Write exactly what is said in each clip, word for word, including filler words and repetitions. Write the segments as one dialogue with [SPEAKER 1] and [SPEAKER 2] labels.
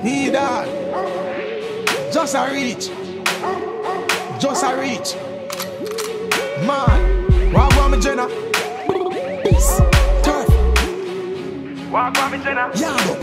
[SPEAKER 1] Need that. Just a reach. Just a reach. Man. Walk on me, Jenna. Peace. Turf. Walk on me, Jenna. Yard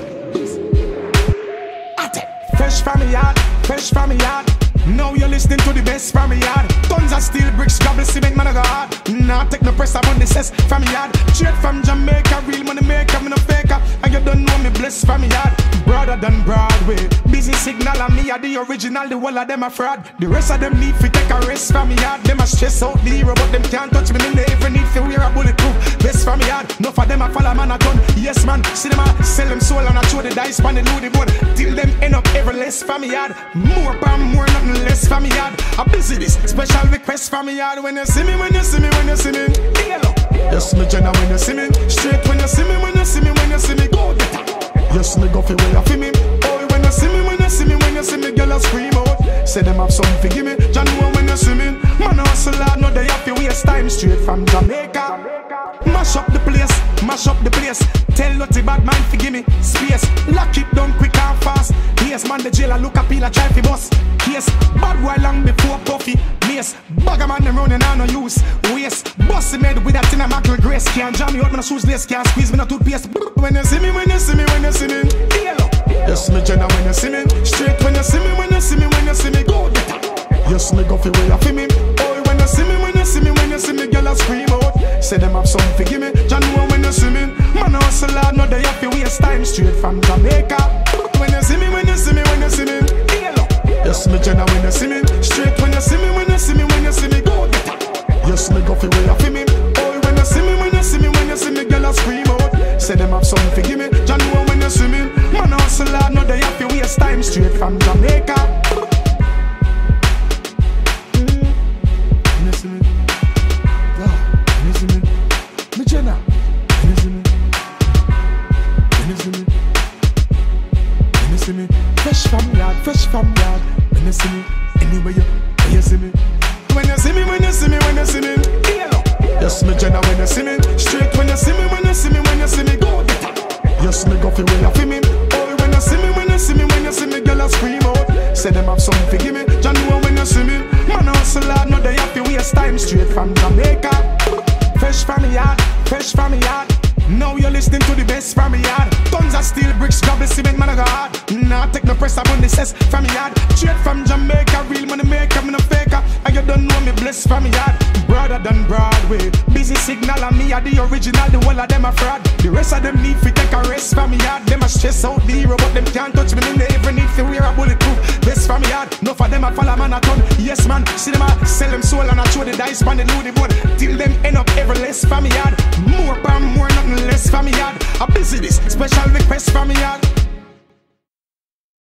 [SPEAKER 1] up. Fresh from me yard. Fresh from me yard. Now you're listening to the best from me yard. Tons of steel bricks, gravel, cement, man, I got hard. Nah, take no press upon the cess from me yard. Straight from Jamaica, real money maker, me no faker. And you don't know me blessed from me yard. Broader than Broadway. Busy signal and me are the original, the whole of them are fraud. The rest of them need to take a rest from me yard. Them a stress out the hero, but them can't touch me. Them they even need to wear a bulletproof vest from me yard. Enough of them a follow man a gun. Yes man, see them a sell them soul and I throw the dice pan the loot the bone. Till them end up ever less from me yard. More pan more, nothing less from me yard. I busy this special request from me yard. When you see me, when you see me, when you see me, hello. Yes me Jenna when you see me. Straight when you see me, when you see me, when you see me, go get it. Yes me go fi way you feel me. Oh when you see me, when you see me, when you see me, girl I scream out. Say them have something to give me. John know when you see me. Man hustle hard, no they have to waste time. Straight from Jamaica. Mash up the place, mash up the place. Tell Lottie bad man to give me space. Lock it down quick and fast. Yes man the jailer look a peel a try fi bus. Yes, bad boy long before coffee. Yes, bugger man them running on no use. Waste, bossy made with that in a mackerel grace. Can't jam me out, me no shoes lace. Can't squeeze me no toothpaste. When you see me, when you see me, when you see me, hello. Yes me Jenna when you see me. Straight when you see me, when you see me, when you see me, go get it. Yes me go fi way you feel me. Oh when you see me, when you see me, when you see me, girl I scream out. Say them have something to give me. John know when you see me. Man hustle hard, no they have to waste time. Straight from Jamaica. When you see me, when you see me, when you see me, hello. Yes me Jenna when you see me. Straight when you see me, when you see me, when you see me, go get it. Yes me go fi way you feel me. Oh when you see me, when you see me, when you see me, girl I scream out. Say them have something to give me. John know when you see me. Man hustle hard, no they have to waste time. Straight from Jamaica. When you see me, yeah, when you see me, me Jenna. When you see me, when you see me, when you see me, fresh from yard, fresh from yard. When you see me, anywhere you, when you see me, when you see me, when you see me, when you see me, hello. Yes me Jenna when you see me. Straight when you see me, when you see me, when you see me, go get it. Yes me go fi way you feel me. Oh when you see me, when you see me, when you see me, girl I scream out. Say them have something to give me. John know when you see me. Man hustle hard, no they have to waste time. Straight from Jamaica. Fresh from me yard, fresh from me yard. Now you're listening to the best from me yard. Tons of steel bricks, gravel, cement, man I got hard. Nah, take no press upon the cess from me yard. Straight from Jamaica, real money maker, me no faker. And you don't know me blessed from me yard. Broader than Broadway. Busy signal and me are the original, the whole of them are fraud. The rest of them need to take a rest from me yard. Them a stress out the hero, but them can't touch me. Them they even need to wear a bulletproof vest from me yard. Enough of them a follow man a ton. Yes man, see them a sell them soul and I throw the dice pan the loot the bone. Till them end up ever less from me yard. More pan more, nothing less from me yard. I busy this special request from me yard.